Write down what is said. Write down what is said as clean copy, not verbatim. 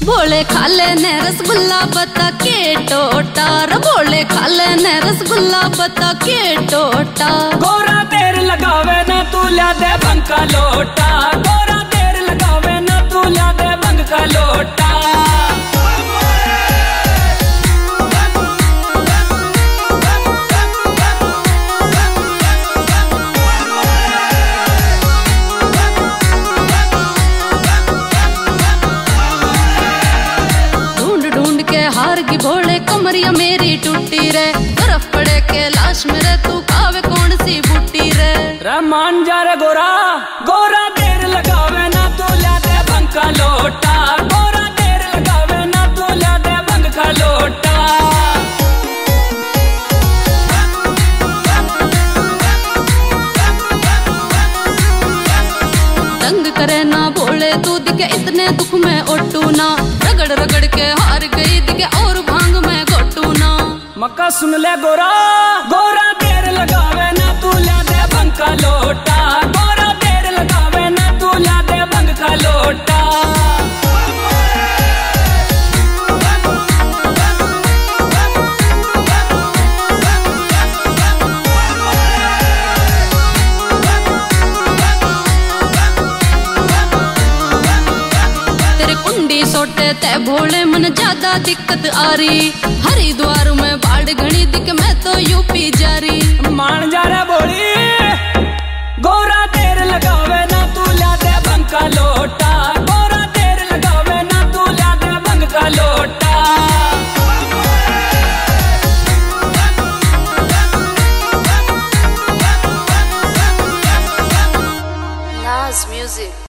भोले खाले ने रसगुल्ला बता के टोटा रे भोले खाले ने रसगुल्ला बता के टोटा। गोरा देर लगावे ना तू ला दे भंग का लोटा, गोरा देर लगावे ना तू ला दे भंग का लोटा। हार की भोले कमरिया मेरी टूटी रे, बर्फ पड़े के लाश मेरे तू खावे कौन सी बूटी रे। मान जा रे गोरा, गोरा देर लगावे ना तू ला दे भंग का लोटा, गोरा देर लगावे ना तू ला दे भंग का लोटा। तंग करे ना भोले तू दिखे इतने दुख में ओटू ना, रगड़ रगड़ के हार गई दिखे और भांग में घोटू ना। मक्का सुन ले गोरा, गोरा देर लगावे ना तू ला दे भंग का लोटा, गोरा देर लगावे ना तू ला दे भंग का लोटा। सोटे ते भोले मन ज्यादा दिक्कत आ रही, हरिद्वार में बाढ़ घनी दिख मैं तो यूपी जा रही। मान जा रे भोली, गोरा देर लगावे ना तू ला दे भंग का लोटा।